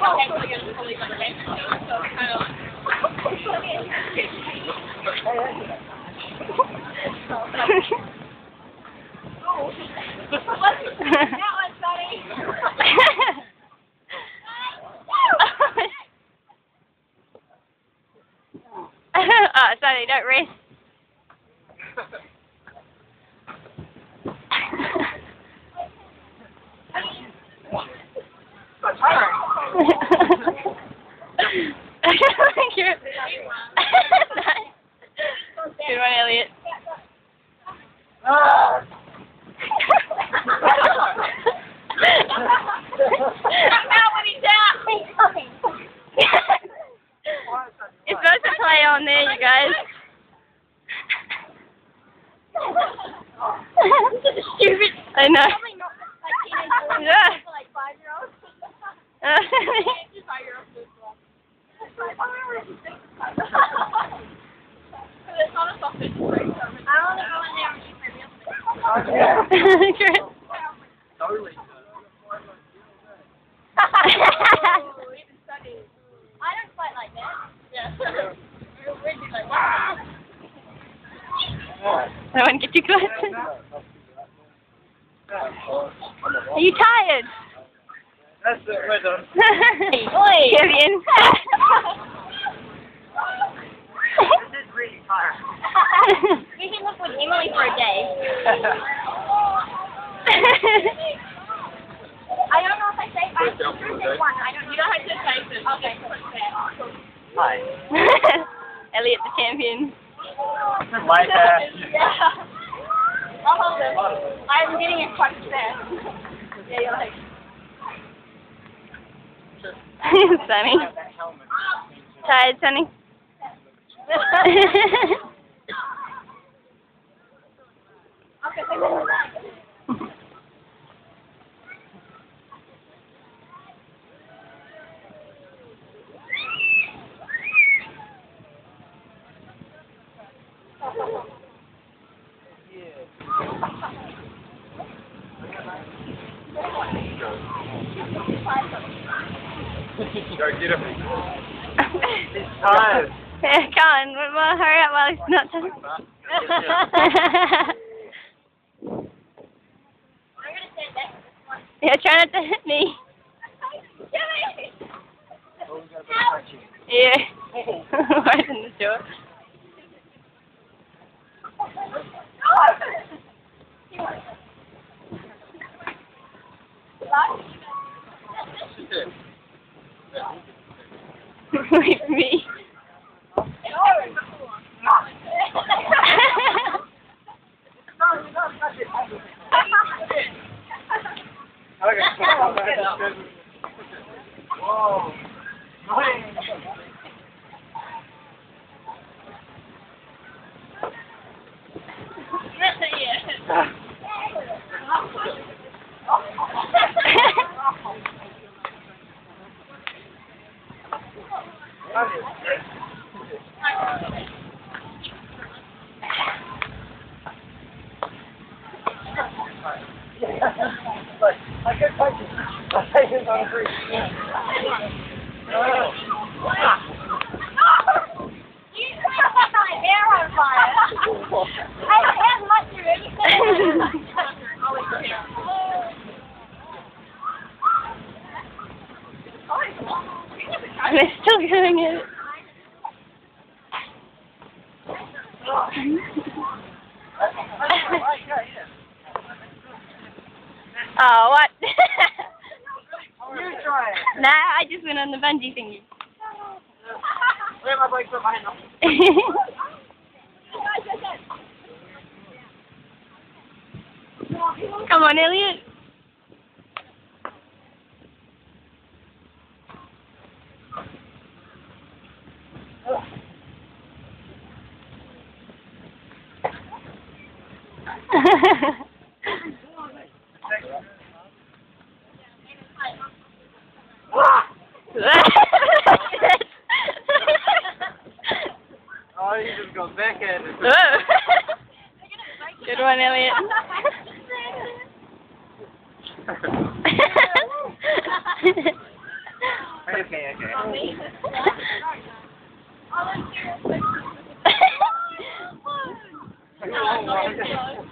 Oh, Sonny, don't rest. Good one, Elliot. You're supposed to play on there, you guys. Stupid. I know. Yeah. Like 5-year-olds. It's not a sausage break. I want to go in there and eat my meal. Totally. Even Sonny. I don't fight like that. Yeah. We'd be like, wow. I don't want to get too close. Are you tired? That's it, we're done. Oi! Kevin. This is really tired. We can live with Emily for a day. I don't know if I say one. I don't know. You don't have to say this. Okay. Hi. Elliot the champion. Like that. Yeah. I'll hold him. I'm getting a quite fast. Yeah, you're like. Sonny. Tired, Sonny? Go get him. He's tired. Yeah, come on, Whitmore, hurry up while he's not done. I'm gonna stand next to this one. Yeah, try not to hit me. Yeah. Right in the door. Wait for me. Whoa. I could punch it. I'll take it on free. You set my hair on fire. I don't have much to really say. They're still doing it. Oh, what? You try it. Nah, I just went on the bungee thingy. Where my bike put my hand on? Come on, Elliot. Oh, you just go back at it. Good one, Elliot. Hey, Oh, that's serious. You won't want it.